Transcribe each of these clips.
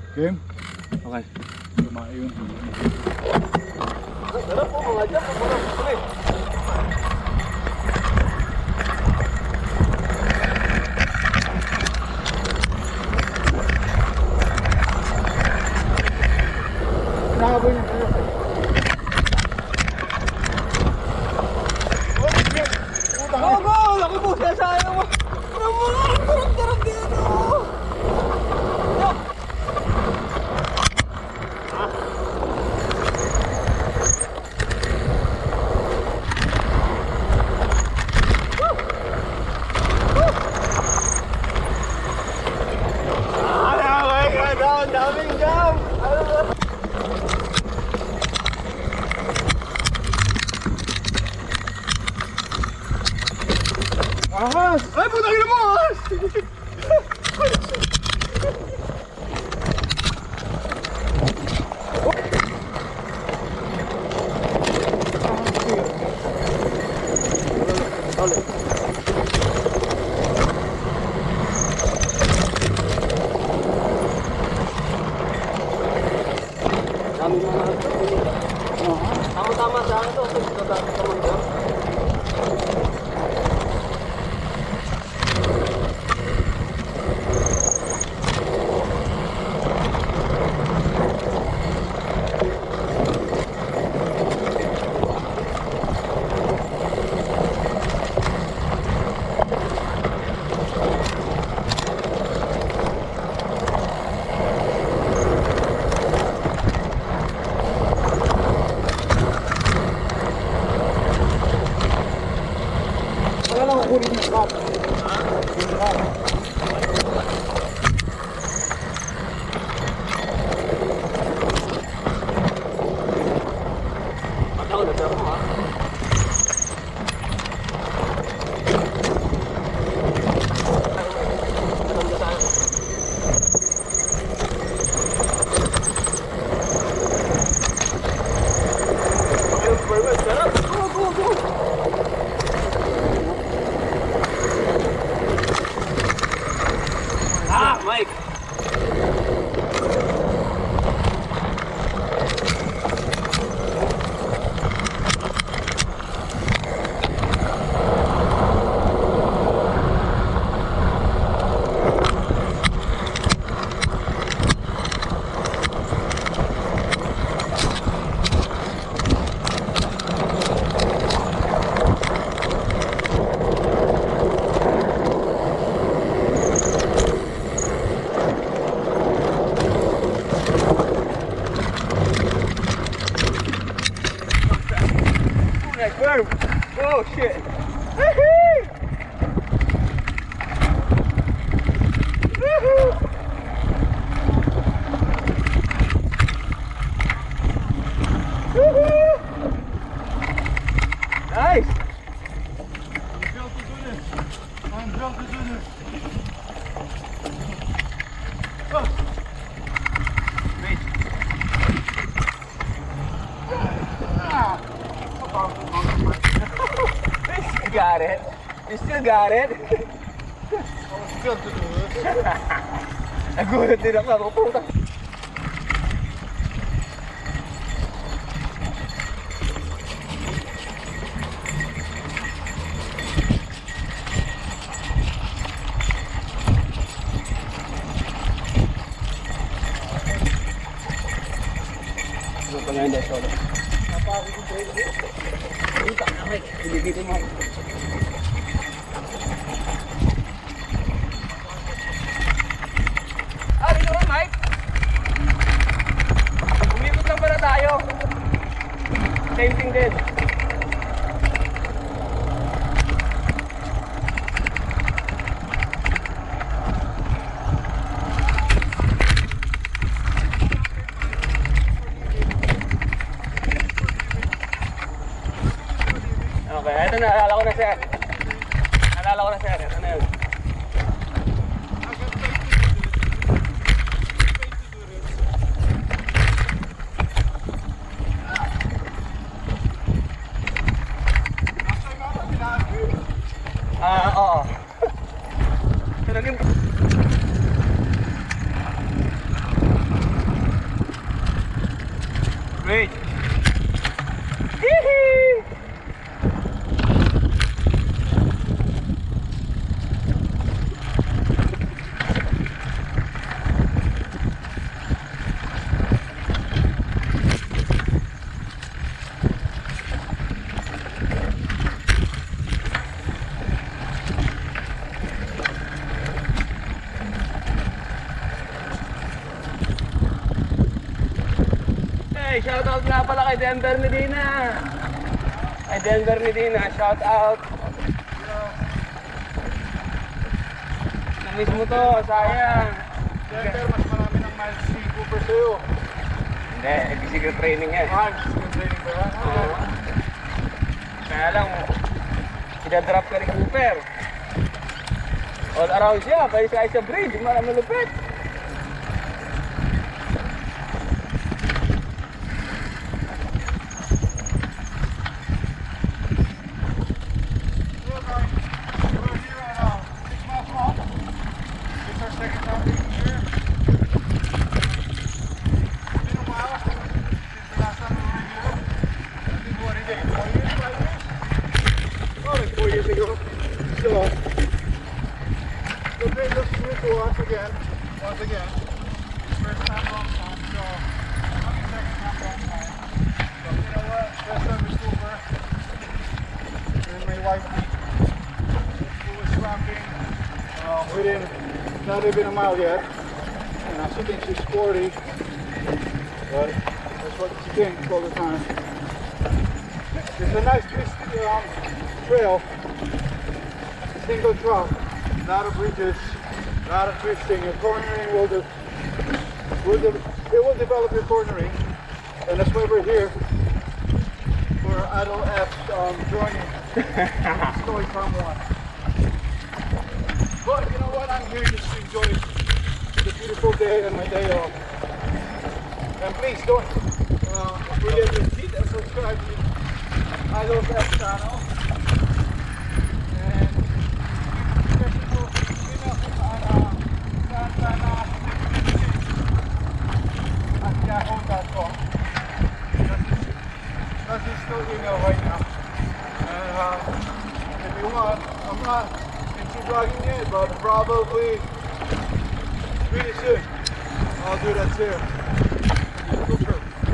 Game? Okay. Lumayo yun. Sarap po mga dyan. Sarap. Nakaboy niya. Go, go! Laki po siya sa ayaw mo. Tarap dito. Daming jam! Ahas! Ay, putang ina mo! Ahas! Daming mga tama-tama sa akin to. Tama-tama. Wala lang kukunin yung cup. Pataw na pero ha. Go, go, go! Ah, Mike! Firm. Oh shit. Woohoo! Woohoo! Woohoo! Nice. I'm drunk to do this. Wait. You got it. You still got it. I'm drunk to do this. Nagulat din ako. Puta. Ano pa nga hindi solo? Napakit yung trade dito. Dito na, Mike. Hindi dito, Mike. Ah, dito rin, Mike. Umikot lang pala tayo. Same thing din. Okay, ito na. Naalala ko na, sir. Naalala ko na, sir. Ito na yun. Oo. So, naging... Wait. Yee-hee! Hey, shout out nga pala kay Denver Medina. Kay Denver Medina, shout out. Namiss mo to, sayang. Denver, mas marami ng miles si Cooper sa'yo. Hindi, physical training yan. Physical training ba yan? Oo. Kaya lang, sinadrop ka ni Cooper. All around siya, kaya siya sa bridge, malupit. Once again, first time long time, so second time long time. So you know what? First time is super. And my wife who was swamping within not even a mile yet. And she thinks she's sporty, but that's what she thinks all the time. It's a nice twist trail, single track, a lot of bridges. A lot of twisting. Your cornering will develop your cornering, and that's why we're here for adult F's joining Story Farm 1. But you know what? I'm here just to enjoy the beautiful day and my day off. And please don't forget to hit and subscribe to Adult F channel. That's his still email right now. And if you want, I'm not into vlogging yet, but probably pretty soon I'll do that too. Super.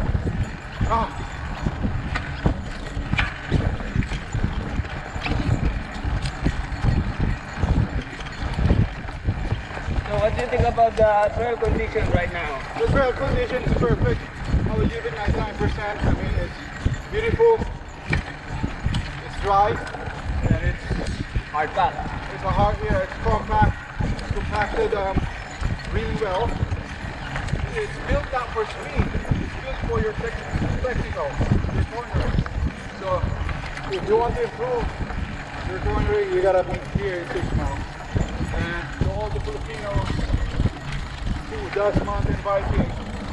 So what do you think about the trail condition right now? The trail condition is perfect. I would give it 99%. I mean, it's beautiful, it's dry, and it's Hard pack. It's a hard, yeah, it's compact, it's compacted really well. It's built not for speed, it's built for your technical, your cornering. So if you want to improve your cornering, you gotta be here in 6 miles. And to all the Filipinos who does mountain biking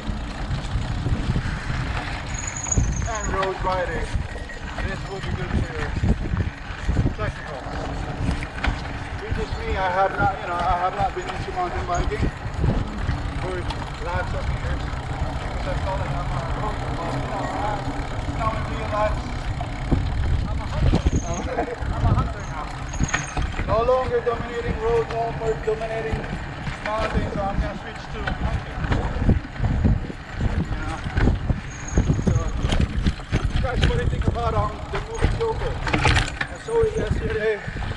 and road riding, this will be good for your technical. Just me, I have not been into mountain biking for lots of years. Because I felt like I'm a road now I realize I'm a hunter. I'm a hunter now. No longer dominating roads, no more dominating mountains, so I'm gonna switch to hunting. So that's what I think about the movie Joker. I saw it yesterday.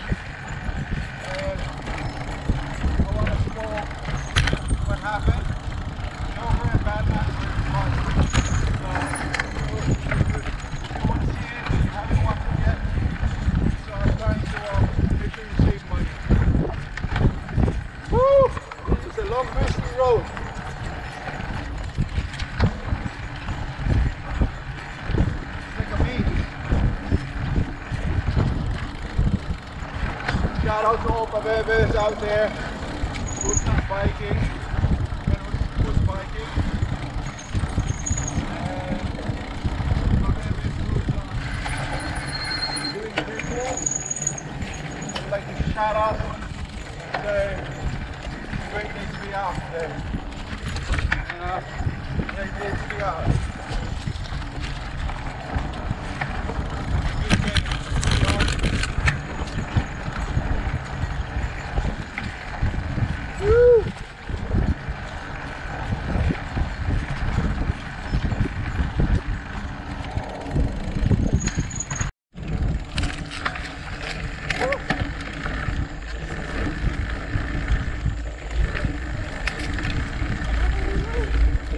What happened? Joker and Batman were fun. So, if you want to see it, you haven't watched it yet. So I'm trying to make sure you save money. Woo! This is a long, twisty road. It's like a maze. Shout out to all Pabebes out there who's not biking. Shout out today. Great day to be out today. Great day to be out.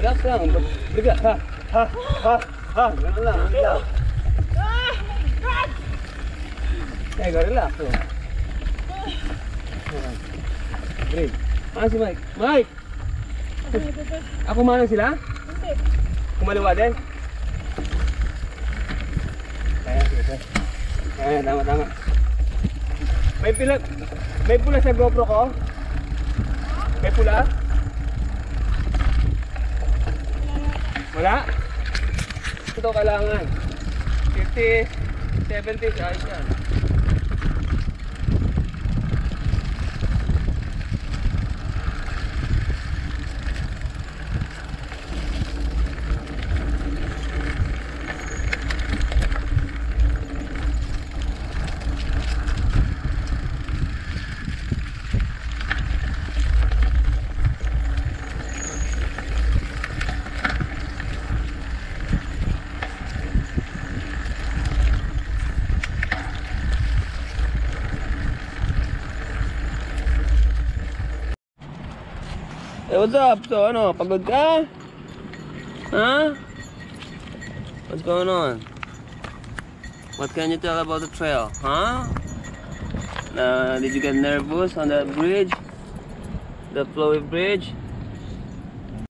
Relax lang. Bigla. Ha. Ha. Ha. Ha. Ganun lang. Bigla. Ego, relax. Oh. Breathe. Si Mike? Mike! Ako manang sila? Hindi. Kumaliwa din? Kaya, tama. May pula sa GoPro ko? May pula? Wala? Ito kailangan. 50, 70, ayos yan. Hey, what's up? So, ano, pagod ka? Huh? What's going on? What can you tell about the trail, huh? Did you get nervous on that bridge? The flowy bridge?